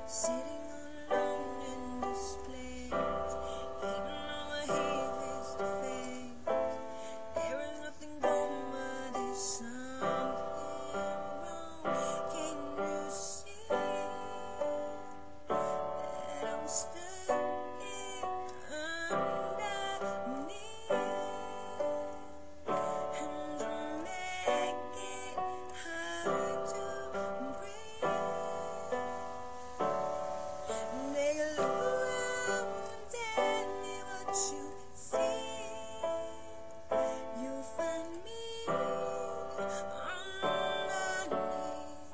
Sitting alone in this place, even though we're here face to face, there is nothing wrong, but there's something wrong. Can you see that I'm stuck here underneath, and I'm making hard to breathe? Take a look around and tell me what you see. You'll find me underneath.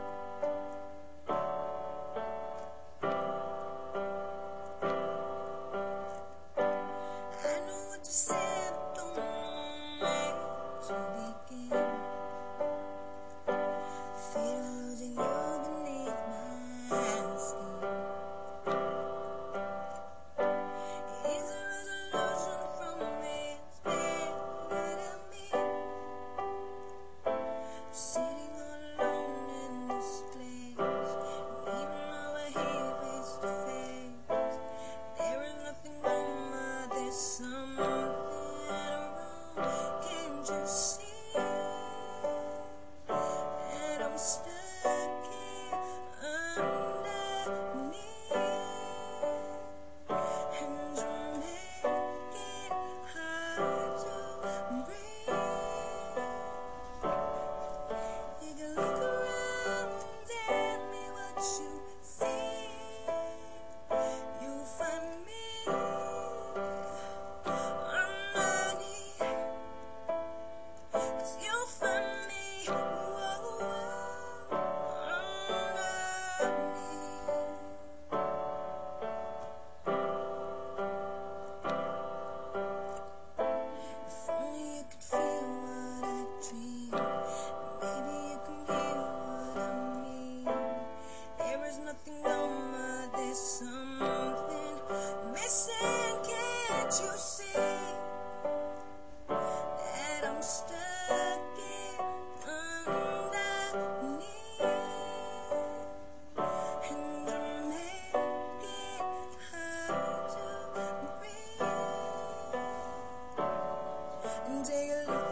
I know what to say, but don't know where to begin. Feel losing you beneath my skin. Is a resolution from this bigger me? Sitting alone in this place, even though we're here face to face, there is nothing wrong, but there's something wrong. Can't you see that I'm stuck here underneath, and you're making hard to breathe? You can look around and tell me what you see. You'll find me underneath, 'cause you'll find me underneath. If only you could feel what I dream, maybe you can hear what I mean. There is nothing wrong, but there's something missing. Can't you see that I'm stuck here underneath, and I'm making hard to breathe? And take a look